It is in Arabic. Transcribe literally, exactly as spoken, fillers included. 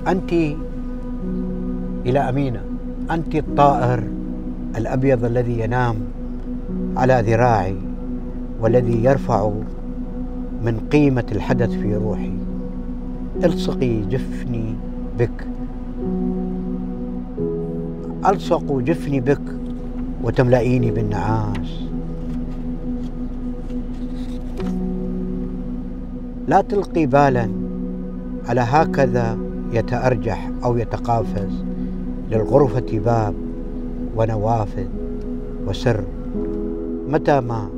أنت إلى أمينة، أنت الطائر الأبيض الذي ينام على ذراعي والذي يرفع من قيمة الحدث في روحي. الصقي جفني بك، ألصق جفني بك وتملئيني بالنعاس. لا تلقي بالا على هكذا يتأرجح أو يتقافز للغرفة باب ونوافذ وسر. متى ما